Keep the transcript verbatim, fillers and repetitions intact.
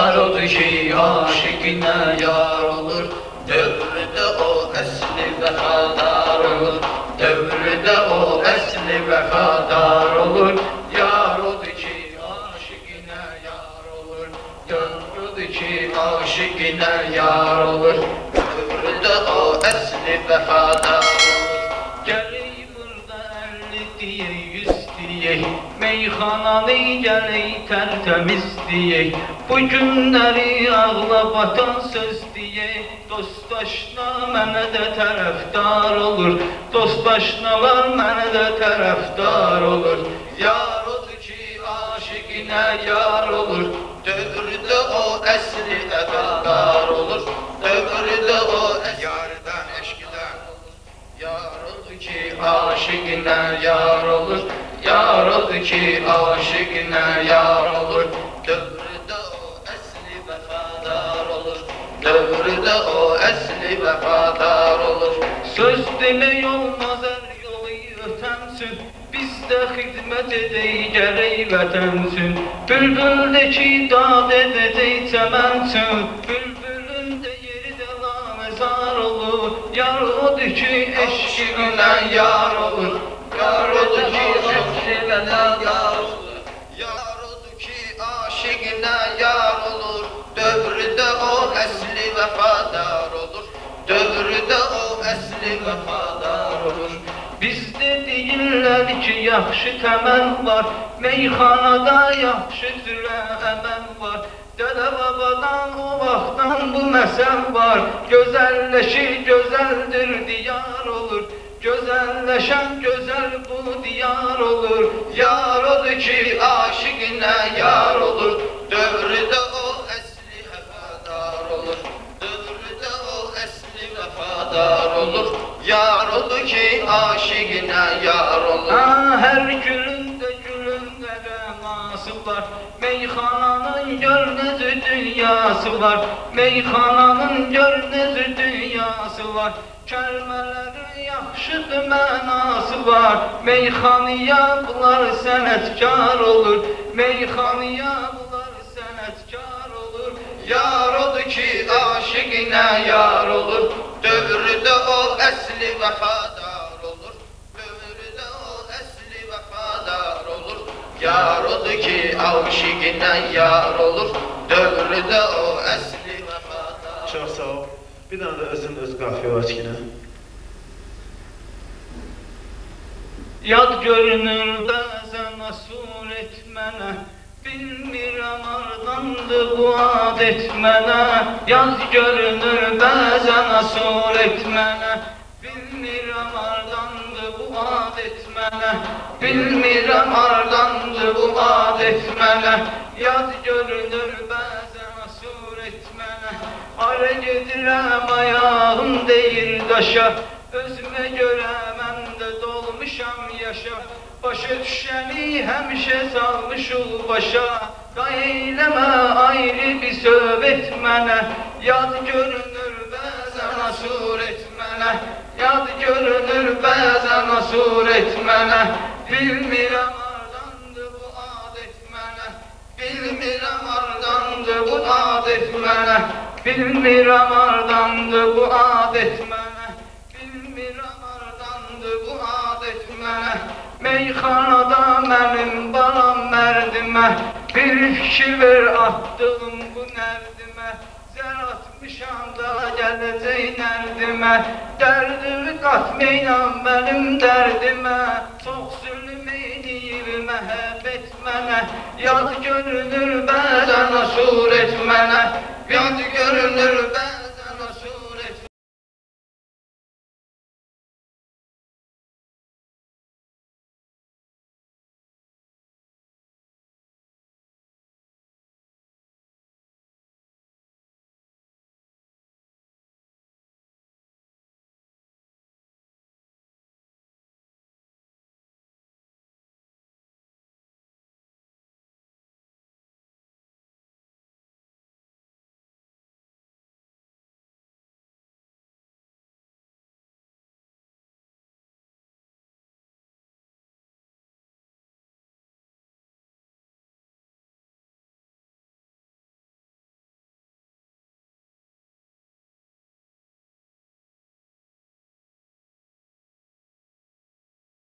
Yar olur ki aşıkına yar olur. Devrede o esli vefadar olur. Devrede o esli vefadar olur. Yar olur ki aşıkına yar olur. Yar olur ki aşıkına yar olur. Devrede o esli vefadar olur. Geley burada elli diye yüz diye, meyxananı gələk tərtəmiz deyək. Bu günləri ağla batan söz deyək. Dostaşna mənə də tərəfdar olur. Dostaşnalar mənə də tərəfdar olur. Yar odur ki aşiqinə yar olur. Dövrdə o əsri əqadar olur. Dövrdə o əsri yardan, eşqidən olur. Yar odur ki aşiqinə yar olur. Yar odur ki aşıkına yar olur. Dövrde o esli vefadar olur. Dövrde o esli vefadar olur. Söz demək olmaz er yolu ötənsün. Bizdə xidmət edək gərək vətənsin. Bülbüldəki dad edəcək çəmənsin. Bülbülün də yeri də lamezar olur. Yar odur ki eşqinə yar olur. Yar odur ki aşıkına yar olur. Yar odur ki aşıkına yar olur. Dövrdə o əsli vefadar olur. Dövrdə o əsli vefadar olur. Bizdə deyirlər ki yaxşı təməl var. Meyxanada yaxşı cürə əməl var. Dədə babadan o vaxtdan bu məsəl var. Gözəlləşir gözəldir diyar olur. Gözelleşen gözel bu diyar olur. Yar odur ki aşıkına yar olur. Dövrde o esli vefadar olur. Dövrde o esli vefadar olur. Yar odur ki aşıkına yar olur. Ha, her gülünde gülünde reması var. Meyxananın görnüzü dünyası var. Meyxananın görnüzü dünyası var. Kəlmələrin yaxşıdır mənası var. Meyxanıya bunlar sənətkar olur. Meyxanıya bunlar sənətkar olur. Yar odur ki aşıqinə yar olur. Dövrdə o əsli vefadar olur. Dövrdə o əsli vefadar olur. Yar odur ki aşıqinə yar olur. Dövrdə o əsli vefadar. Çox sağ ol. Bir dənə də özün öz qafiyə açqinə. Yad görünür bəzən asul etmənə. Bilmirəm hardandır bu adət mənə. Yad görünür bəzən asul etmənə. Bilmirəm hardandır bu adət mənə. Bilmirəm hardandır bu adət mənə. Yad görünür bəzən asul etmənə. Ara gedirəm ayağım deyir daşa. Özümə görə mən də dolmuşam yaşa. Başa düşəni həmişə salmışıq başa. Qay eyləmə ayrı bir söhbət mənə. Yad görünür bəzən asur etmənə. Yad görünür bəzən asur etmənə. Bilmirəm hardandır bu adət mənə. Bilmirəm hardandır bu adət mənə. Bilmirəm hardandır bu adət mənə. Bilmirəm hardandır bu adət mənə. Meyxanada mənim balam mərdimə. Bir fikir ver atdığım bu nərdimə. Zər atmışam da gələcək nərdimə. Dərdimi qatmayam mənim dərdimə. Çox zülm edir məhəbbət mənə. Yad görünür bəzən asur et mənə. Yad görünür